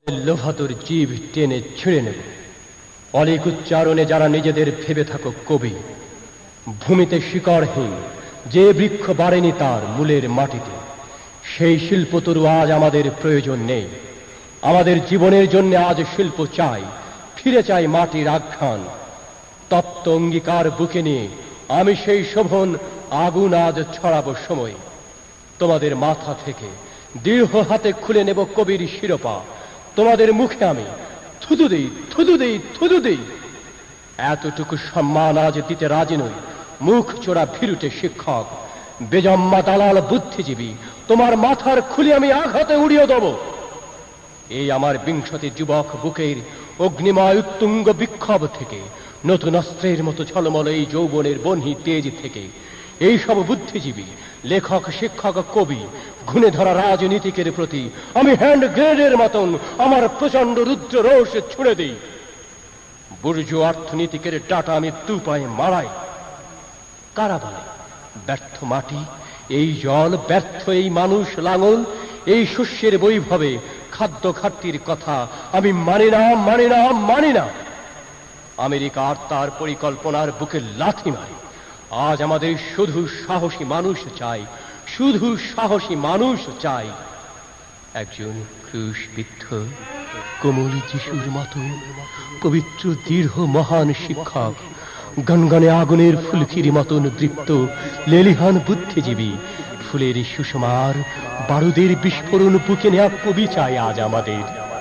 লোভাতুর জীব টেনে ছিঁড়ে নেব। অলিক উচ্চারণে যারা নিজেদের ভেবে থাকো কবি, ভূমিতে শিকড়হীন যে বৃক্ষ বাড়েনি তার মূলের মাটিতে, সেই শিল্পতরু আজ আমাদের প্রয়োজন নেই। আমাদের জীবনের জন্য আজ শিল্প চাই, ফিরে চাই মাটির আখ্যান। তপ্ত অঙ্গীকার বুকে নিয়ে আমি সেই শোভন আগুন আজ ছড়াবো সময়। তোমাদের মাথা থেকে দৃঢ় হাতে খুলে নেব কবির শিরোপা। তোমাদের মুখে আমি থুতু দিই, থুতু দিই, থুতু দিই। এতটুকু সম্মান আজ দিতে রাজি নই মুখ চোরা ভীরুটে শিক্ষক। বেজম্মা দালাল বুদ্ধিজীবী, তোমার মাথার খুলি আমি আঘাতে উড়িয়ে দেব। এই আমার বিংশতি যুবক বুকের অগ্নিময় উত্তুঙ্গ বিক্ষোভ থেকে, নতুন অস্ত্রের মতো ঝলমল এই যৌবনের বহ্নি তেজ থেকে, এই সব বুদ্ধিজীবী লেখক, শিক্ষক, কবি, ঘুণে ধরা রাজনীতিকের প্রতি আমি হ্যান্ড গ্রেনেডের মতন আমার প্রচন্ড রুদ্র রোষ ছুড়ে দিই। বুর্জু অর্থনীতিকের ডাটা আমি দুপায়ে মারাই। কারা বলে ব্যর্থ মাটি, এই জল ব্যর্থ, এই মানুষ লাঙল, এই শস্যের বৈভবে খাদ্য ঘাটতির কথা আমি মানি না, মানি না, মানি না। আমেরিকা আর তার পরিকল্পনার বুকে লাথি মারি। আজ আমাদের শুধু সাহসী মানুষ চাই, শুধু সাহসী মানুষ চাই। একজন ক্রুশবিদ্ধ কোমল যিশুর মতো পবিত্র দীর্ঘ মহান শিক্ষক, গনগনে আগুনের ফুলকির মতন দৃপ্ত লেলিহান বুদ্ধিজীবী, ফুলের সুষমার বারুদের বিস্ফোরণ বুকে নেয়া কবি চাই আজ আমাদের।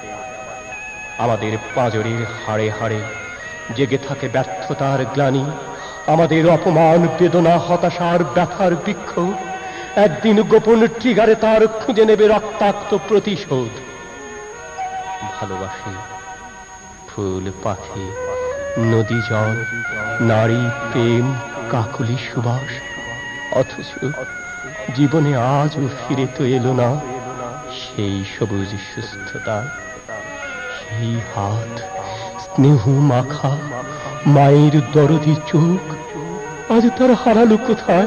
আমাদের পাঁজরের হাড়ে হাড়ে জেগে থাকে ব্যর্থতার গ্লানি, আমাদের অপমান, বেদনা, হতাশার ব্যথার বৃক্ষ একদিন গোপন ট্রিগারে তার খুঁজে নেবে রক্তাক্ত প্রতিশোধ। ভালোবাসি ফুল, পাখি, নদী, জল, নারী, প্রেম, কাকুলি সুবাস, অথচ জীবনে আজও ফিরে তো এলো না সেই সবুজ সুস্থতা, সেই হাত, স্নেহ মাখা মায়ের দরদি চোখ, আজ তার হারালো কোথায়?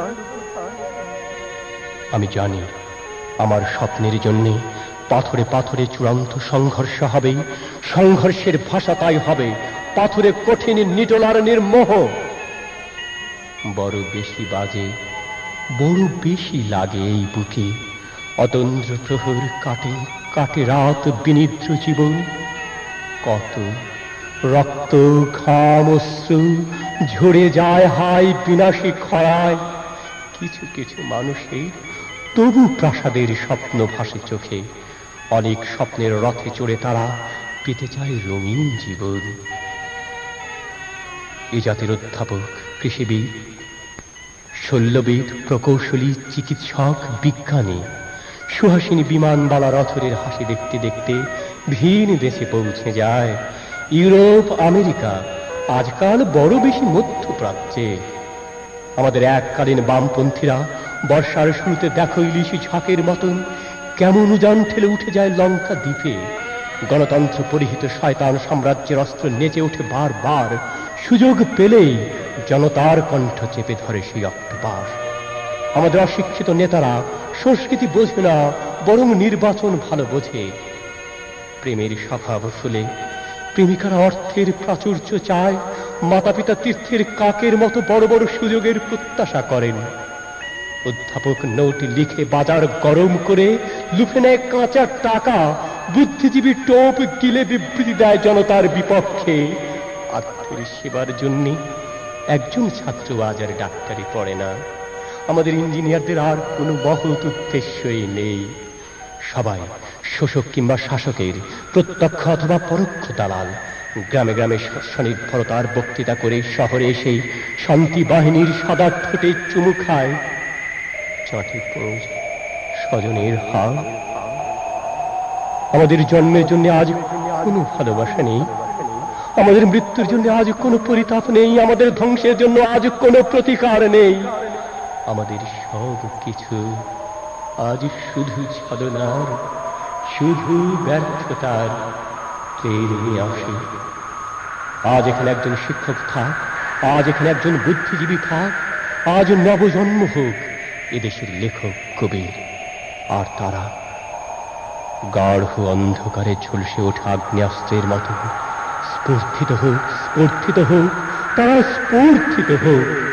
আমি জানি আমার স্বপ্নের জন্যে পাথরে পাথরে চূড়ান্ত সংঘর্ষ হবে। সংঘর্ষের ভাষা তাই হবে পাথরে কঠিন, নিটোল আর নির্মোহ। বড় বেশি বাজে, বড় বেশি লাগে এই বুকে। অতন্দ্র প্রহর কাটে কাটে রাত বিনিদ্র জীবন। কত রক্ত, ঘাম, অশ্রু ঝরে যায় হায় বিনাশী খরায়। কিছু কিছু মানুষের তবু প্রাসাদের স্বপ্ন ভাসে চোখে। অনেক স্বপ্নের রথে চড়ে তারা পেতে চায় রঙিন জীবন। এ জাতির অধ্যাপক, কৃষিবিদ, শল্যবিদ, প্রকৌশলী, চিকিৎসক, বিজ্ঞানী, সুহাসিনী বিমানবালা রথরের হাসি দেখতে দেখতে ভিন দেশে পৌঁছে যায়। ইউরোপ, আমেরিকা, আজকাল বড় বেশি মধ্যপ্রাচ্যে। আমাদের এককালীন বামপন্থীরা বর্ষার শুরুতে দেখো ইলিশি ঝাঁকের মতন কেমন উজান ঠেলে উঠে যায় লঙ্কা দ্বীপে। গণতন্ত্র পরিহিত শয়তান সাম্রাজ্যের অস্ত্র নেচে ওঠে বারবার। সুযোগ পেলেই জনতার কণ্ঠ চেপে ধরে সেই অক্টোপাস। আমাদের অশিক্ষিত নেতারা সংস্কৃতি বোঝে না, বরং নির্বাচন ভালো বোঝে। প্রেমের স্বভাব ফুলে প্রেমিকারা অর্থের প্রাচুর্য চায়। মাতা পিতা তীর্থের কাকের মতো বড় বড় সুযোগের প্রত্যাশা করেন। অধ্যাপক নোট লিখে বাজার গরম করে লুফে নেয় কাঁচা টাকা। বুদ্ধিজীবী টোপ গিলে বিবৃতি দেয় জনতার বিপক্ষে। আত্মের সেবার জন্য একজন ছাত্র আজ আর ডাক্তারি পড়ে না। আমাদের ইঞ্জিনিয়ারদের আর কোনো মহৎ উদ্দেশ্যই নেই। সবাই শোষক কিংবা শাসকের প্রত্যক্ষ অথবা পরোক্ষ দালাল। গ্রামে গ্রামে স্বনির্ভরতার বক্তৃতা করে শহরে এসে শান্তি বাহিনীর সাদা ঠোঁটে চুমু খায়। চাঁটি পোষ স্বজনের হাত। আমাদের জন্মের জন্য আজ কোনো ভালোবাসা নেই। আমাদের মৃত্যুর জন্য আজ কোনো পরিতাপ নেই। আমাদের ধ্বংসের জন্য আজ কোনো প্রতিকার নেই। আমাদের সব কিছু আজ শুধু ছলনার, শুধু ব্যর্থতার ট্রেন নিয়ে আসে। আজ এখানে একজন শিক্ষক থাক, আজ এখানে একজন বুদ্ধিজীবী থাক, আজ নবজন্ম হোক এদেশের লেখক, কবির। আর গাঢ় অন্ধকারে ঝলসে ওঠা আগ্নেয়াস্ত্রের মতো স্ফূর্তিত হোক, স্ফূর্তিত হোক, তারা স্ফূর্তিত হোক।